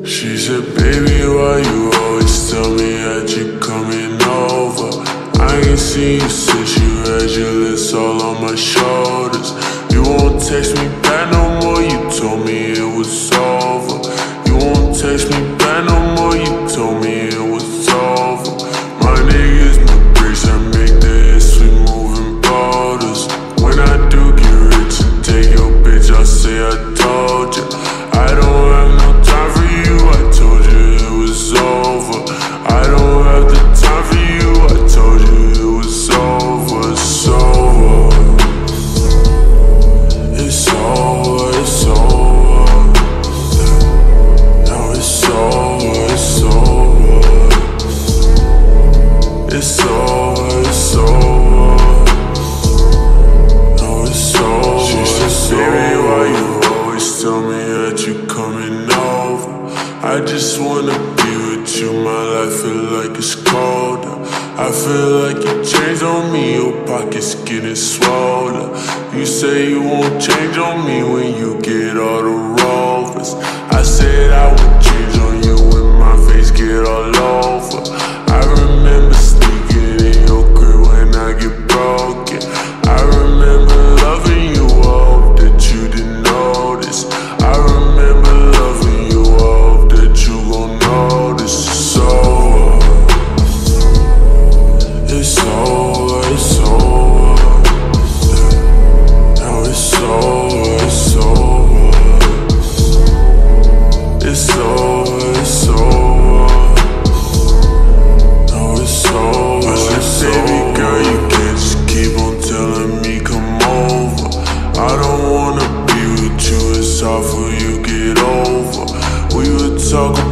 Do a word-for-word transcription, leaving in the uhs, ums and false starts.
She said, baby, why you always tell me that you coming over? I ain't seen you since you had your lips all on my shoulders. You won't text me back no more, you told me it was over. You won't text me back no more, you told me it was over. My niggas my bricks, I make the hits, we moving borders. When I do get rich and take your bitch, I'll say I told ya. I don't have no time for you, I told you it was over. I don't have the time for you, I told you it was over. It's over. It's over, it's over. Now it's over, it's over. It's over, it's over. Now it's over. She said, baby, why you always tell me that you coming over? I just wanna be with you, my life feel like it's colder. I feel like you changed on me, your pockets getting swollen. You say you won't change on me when you get all the rovers. I said I would change on you when my face get all over. I remember sneaking in your crib when I get broken. I remember loving you, I hope that you didn't notice. I remember loving you, I hope that you gon' notice. It's over. It's over, it's over. Now it's over, it's over. It's over, it's over. Now it's over, it's over. Baby girl, you can't just keep on telling me come over. I don't wanna be with you, it's hard for you get over. We would talk